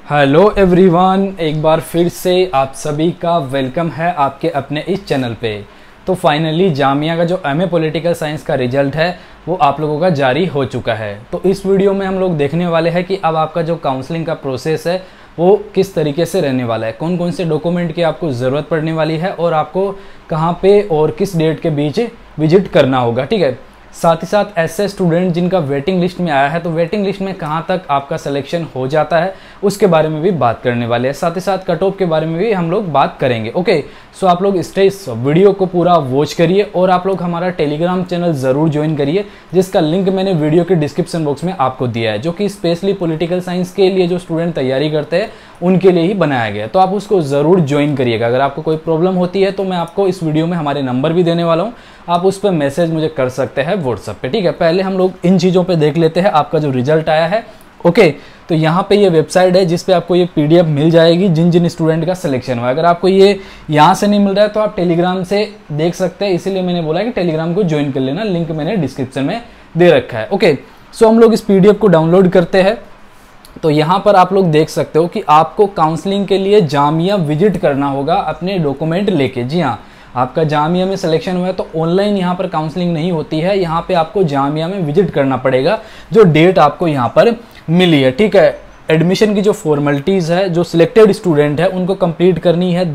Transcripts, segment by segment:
Hello everyone, एक बार फिर से आप सभी का वेलकम है आपके अपने इस चैनल पे। तो फाइनली जामिया का जो एमए पॉलिटिकल साइंस का रिजल्ट है वो आप लोगों का जारी हो चुका है। तो इस वीडियो में हम लोग देखने वाले हैं कि अब आपका जो काउंसलिंग का प्रोसेस है वो किस तरीके से रहने वाला है, कौन कौन से डॉक्यूमेंट की आपको ज़रूरत पड़ने वाली है और आपको कहाँ पे और किस डेट के बीच विजिट करना होगा। ठीक है, साथ ही साथ ऐसे स्टूडेंट जिनका वेटिंग लिस्ट में आया है तो वेटिंग लिस्ट में कहाँ तक आपका सिलेक्शन हो जाता है उसके बारे में भी बात करने वाले हैं। साथ ही साथ कट ऑफ के बारे में भी हम लोग बात करेंगे। ओके, सो आप लोग इस वीडियो को पूरा वॉच करिए और आप लोग हमारा टेलीग्राम चैनल ज़रूर ज्वाइन करिए, जिसका लिंक मैंने वीडियो के डिस्क्रिप्शन बॉक्स में आपको दिया है, जो कि स्पेशली पॉलिटिकल साइंस के लिए जो स्टूडेंट तैयारी करते हैं उनके लिए ही बनाया गया है। तो आप उसको ज़रूर ज्वाइन करिएगा। अगर आपको कोई प्रॉब्लम होती है तो मैं आपको इस वीडियो में हमारे नंबर भी देने वाला हूँ, आप उस पर मैसेज मुझे कर सकते हैं व्हाट्सएप पे। ठीक है, पहले हम लोग इन चीज़ों पे देख लेते हैं आपका जो रिजल्ट आया है। ओके, तो यहाँ पे ये वेबसाइट है जिस पे आपको ये पीडीएफ मिल जाएगी जिन जिन स्टूडेंट का सिलेक्शन हुआ। अगर आपको ये यहाँ से नहीं मिल रहा है तो आप टेलीग्राम से देख सकते हैं, इसीलिए मैंने बोला कि टेलीग्राम को ज्वाइन कर लेना, लिंक मैंने डिस्क्रिप्शन में दे रखा है। ओके, सो हम लोग इस पीडीएफ को डाउनलोड करते हैं। तो यहाँ पर आप लोग देख सकते हो कि आपको काउंसलिंग के लिए जामिया विजिट करना होगा अपने डॉक्यूमेंट लेके। जी हाँ, आपका जामिया में सिलेक्शन हुआ है तो ऑनलाइन यहाँ पर काउंसलिंग नहीं होती है, यहाँ पे आपको जामिया में विजिट करना पड़ेगा जो डेट आपको यहाँ पर मिली है। ठीक है, एडमिशन की जो फॉर्मेलिटीज़ है, जो सिलेक्टेड स्टूडेंट है उनको कंप्लीट करनी है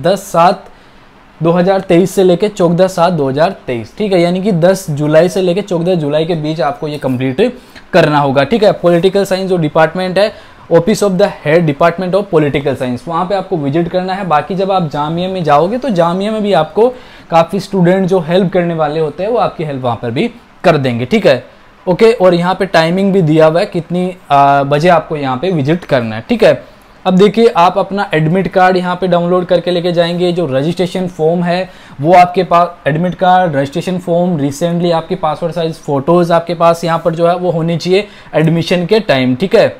10/7/2023 से लेके 14/7/2023। ठीक है, यानी कि 10 जुलाई से लेके 14 जुलाई के बीच आपको ये कंप्लीट करना होगा। ठीक है, पॉलिटिकल साइंस जो डिपार्टमेंट है, office of the head department of political science, वहाँ पे आपको विजिट करना है। बाकी जब आप जामिया में जाओगे तो जामिया में भी आपको काफ़ी स्टूडेंट जो हेल्प करने वाले होते हैं वो आपकी हेल्प वहाँ पर भी कर देंगे। ठीक है, ओके, और यहाँ पे टाइमिंग भी दिया हुआ है कितनी बजे आपको यहाँ पे विजिट करना है। ठीक है, अब देखिए आप अपना एडमिट कार्ड यहाँ पे डाउनलोड करके लेके जाएंगे। जो रजिस्ट्रेशन फॉर्म है वो आपके पास, admit card, registration form, recently आपकी पासपोर्ट साइज फोटोज़ आपके पास यहाँ पर जो है वो होनी चाहिए एडमिशन के टाइम। ठीक है,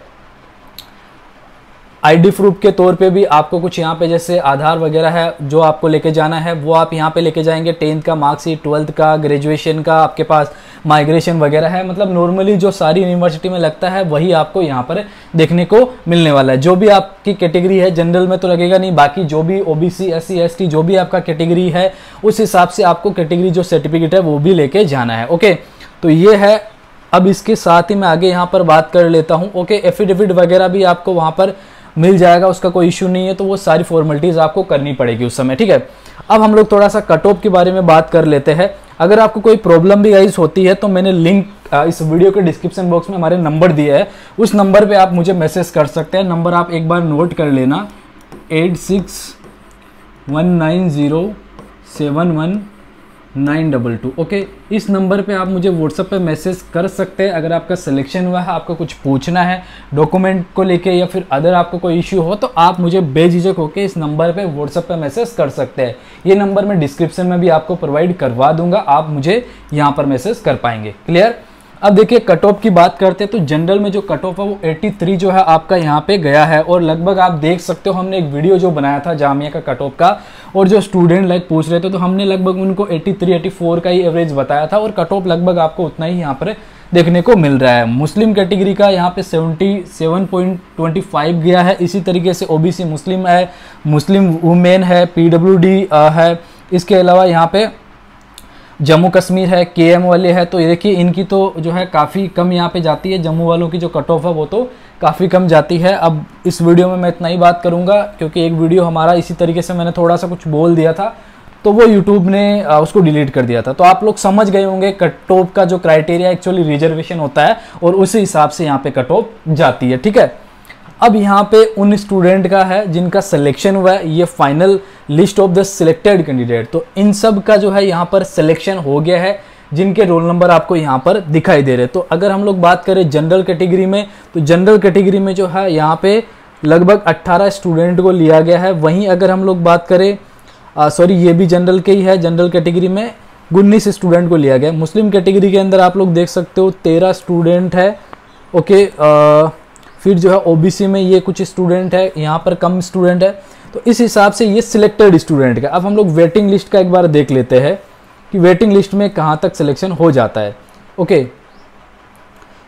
आईडी प्रूफ के तौर पे भी आपको कुछ यहाँ पे जैसे आधार वगैरह है जो आपको लेके जाना है वो आप यहाँ पे लेके जाएंगे। 10th का मार्कशीट, 12th का, ग्रेजुएशन का, आपके पास माइग्रेशन वगैरह है, मतलब नॉर्मली जो सारी यूनिवर्सिटी में लगता है वही आपको यहाँ पर देखने को मिलने वाला है। जो भी आपकी कैटेगरी है, जनरल में तो लगेगा नहीं, बाकी जो भी ओबीसी, SC, ST जो भी आपका कैटेगरी है उस हिसाब से आपको कैटेगरी जो सर्टिफिकेट है वो भी लेके जाना है। ओके, तो ये है। अब इसके साथ ही मैं आगे यहाँ पर बात कर लेता हूँ। ओके, एफिडेविट वगैरह भी आपको वहाँ पर मिल जाएगा, उसका कोई इशू नहीं है, तो वो सारी फॉर्मेलिटीज़ आपको करनी पड़ेगी उस समय। ठीक है, अब हम लोग थोड़ा सा कट ऑफ के बारे में बात कर लेते हैं। अगर आपको कोई प्रॉब्लम भी गाइस होती है तो मैंने लिंक इस वीडियो के डिस्क्रिप्शन बॉक्स में हमारे नंबर दिया है, उस नंबर पे आप मुझे मैसेज कर सकते हैं। नंबर आप एक बार नोट कर लेना, 8619071922। ओके, इस नंबर पे आप मुझे व्हाट्सएप पे मैसेज कर सकते हैं। अगर आपका सिलेक्शन हुआ है, आपको कुछ पूछना है डॉक्यूमेंट को लेके या फिर अदर आपको कोई इश्यू हो तो आप मुझे बेझिझक होकर इस नंबर पे व्हाट्सएप पे मैसेज कर सकते हैं। ये नंबर मैं डिस्क्रिप्शन में भी आपको प्रोवाइड करवा दूंगा, आप मुझे यहाँ पर मैसेज कर पाएंगे। क्लियर। अब देखिए कट ऑफ की बात करते हैं तो जनरल में जो कट ऑफ है वो 83 जो है आपका यहाँ पे गया है, और लगभग आप देख सकते हो हमने एक वीडियो जो बनाया था जामिया का कट ऑफ का, और जो स्टूडेंट लाइक पूछ रहे थे तो हमने लगभग उनको 83-84 का ही एवरेज बताया था, और कट ऑफ लगभग आपको उतना ही यहाँ पर देखने को मिल रहा है। मुस्लिम कैटेगरी का यहाँ पे 77.25 गया है। इसी तरीके से ओबीसी मुस्लिम है, मुस्लिम वुमेन है, PWD है, इसके अलावा यहाँ पे जम्मू कश्मीर है, KM वाले है। तो ये देखिए इनकी तो जो है काफ़ी कम यहाँ पे जाती है, जम्मू वालों की जो कट ऑफ है वो तो काफ़ी कम जाती है। अब इस वीडियो में मैं इतना ही बात करूँगा क्योंकि एक वीडियो हमारा इसी तरीके से मैंने थोड़ा सा कुछ बोल दिया था तो वो यूट्यूब ने उसको डिलीट कर दिया था। तो आप लोग समझ गए होंगे कट ऑफ का जो क्राइटेरिया एक्चुअली रिजर्वेशन होता है और उसी हिसाब से यहाँ पे कट ऑफ जाती है। ठीक है, अब यहाँ पे उन स्टूडेंट का है जिनका सिलेक्शन हुआ है, ये final list of the selected candidate. तो इन सब का जो है यहाँ पर सिलेक्शन हो गया है, जिनके रोल नंबर आपको यहाँ पर दिखाई दे रहे हैं। तो अगर हम लोग बात करें जनरल कैटेगरी में तो जनरल कैटेगरी में जो है यहाँ पे लगभग 18 स्टूडेंट को लिया गया है। वहीं अगर हम लोग बात करें सॉरी ये भी जनरल के ही है, जनरल कैटेगरी में 19 स्टूडेंट को लिया गया। मुस्लिम कैटेगरी के अंदर आप लोग देख सकते हो 13 स्टूडेंट है। ओके, फिर जो है ओबीसी में ये कुछ स्टूडेंट है, यहाँ पर कम स्टूडेंट है। तो इस हिसाब से ये सिलेक्टेड स्टूडेंट का। अब हम लोग वेटिंग लिस्ट का एक बार देख लेते हैं कि वेटिंग लिस्ट में कहाँ तक सिलेक्शन हो जाता है। ओके,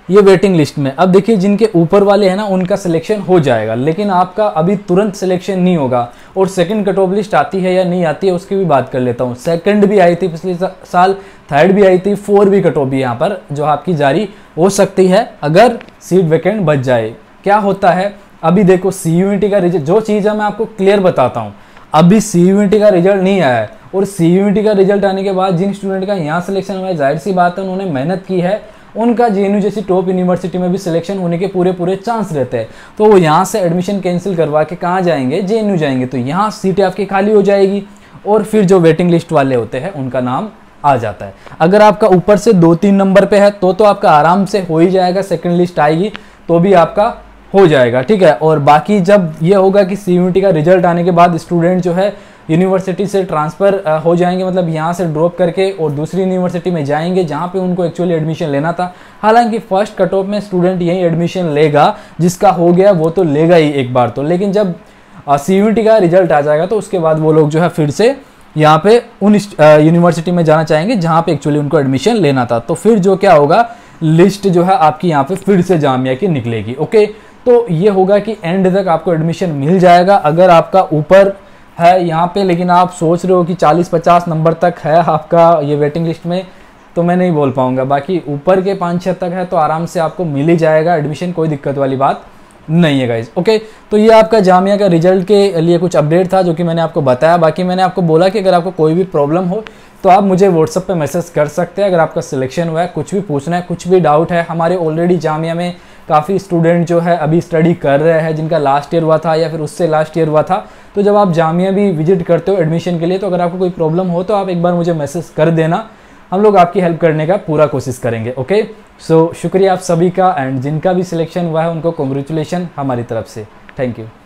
ये वेटिंग लिस्ट में। अब देखिए जिनके ऊपर वाले हैं ना उनका सिलेक्शन हो जाएगा, लेकिन आपका अभी तुरंत सिलेक्शन नहीं होगा। और सेकंड कट ऑफ लिस्ट आती है या नहीं आती है उसकी भी बात कर लेता हूँ। सेकंड भी आई थी पिछले साल, थर्ड भी आई थी, 4 भी कट ऑफ भी यहाँ पर जो आपकी जारी हो सकती है अगर सीट वैकेंट बच जाए। क्या होता है अभी देखो CUET का रिजल्ट, जो चीज़ है मैं आपको क्लियर बताता हूँ। अभी CUET का रिजल्ट नहीं आया है, और CUET का रिजल्ट आने के बाद जिन स्टूडेंट का यहाँ सिलेक्शन हुआ है, जाहिर सी बात है उन्होंने मेहनत की है, उनका JNU जैसी टॉप यूनिवर्सिटी में भी सिलेक्शन होने के पूरे चांस रहते हैं। तो वो यहाँ से एडमिशन कैंसिल करवा के कहाँ जाएंगे, JNU जाएंगे, तो यहाँ सीटें आपकी खाली हो जाएगी और फिर जो वेटिंग लिस्ट वाले होते हैं उनका नाम आ जाता है। अगर आपका ऊपर से 2-3 नंबर पे है तो आपका आराम से हो ही जाएगा, सेकंड लिस्ट आएगी तो भी आपका हो जाएगा, ठीक है। और बाकी जब ये होगा कि CUET का रिजल्ट आने के बाद स्टूडेंट जो है यूनिवर्सिटी से ट्रांसफ़र हो जाएंगे, मतलब यहाँ से ड्रॉप करके और दूसरी यूनिवर्सिटी में जाएंगे जहाँ पे उनको एक्चुअली एडमिशन लेना था। हालांकि फर्स्ट कट ऑफ में स्टूडेंट यही एडमिशन लेगा, जिसका हो गया वो तो लेगा ही एक बार तो, लेकिन जब CUET का रिजल्ट आ जाएगा तो उसके बाद वो लोग जो है फिर से यहाँ पे उन यूनिवर्सिटी में जाना चाहेंगे जहाँ पे एक्चुअली उनको एडमिशन लेना था। तो फिर जो क्या होगा, लिस्ट जो है आपकी यहाँ पे फिर से जामिया की निकलेगी। ओके, तो ये होगा कि एंड तक आपको एडमिशन मिल जाएगा। अगर आपका ऊपर है यहाँ पे, लेकिन आप सोच रहे हो कि 40-50 नंबर तक है आपका ये वेटिंग लिस्ट में, तो मैं नहीं बोल पाऊंगा। बाकी ऊपर के 5-6 तक है तो आराम से आपको मिल ही जाएगा एडमिशन, कोई दिक्कत वाली बात नहीं है गाइज। ओके, तो ये आपका जामिया का रिजल्ट के लिए कुछ अपडेट था जो कि मैंने आपको बताया। बाकी मैंने आपको बोला कि अगर आपको कोई भी प्रॉब्लम हो तो आप मुझे व्हाट्सएप पे मैसेज कर सकते हैं। अगर आपका सिलेक्शन हुआ है, कुछ भी पूछना है, कुछ भी डाउट है, हमारे ऑलरेडी जामिया में काफ़ी स्टूडेंट जो है अभी स्टडी कर रहे हैं जिनका लास्ट ईयर हुआ था या फिर उससे लास्ट ईयर हुआ था। तो जब आप जामिया भी विजिट करते हो एडमिशन के लिए, तो अगर आपको कोई प्रॉब्लम हो तो आप एक बार मुझे मैसेज कर देना, हम लोग आपकी हेल्प करने का पूरा कोशिश करेंगे। ओके, सो शुक्रिया आप सभी का, एंड जिनका भी सिलेक्शन हुआ है उनको कॉन्ग्रेचुलेशन हमारी तरफ से। Thank you.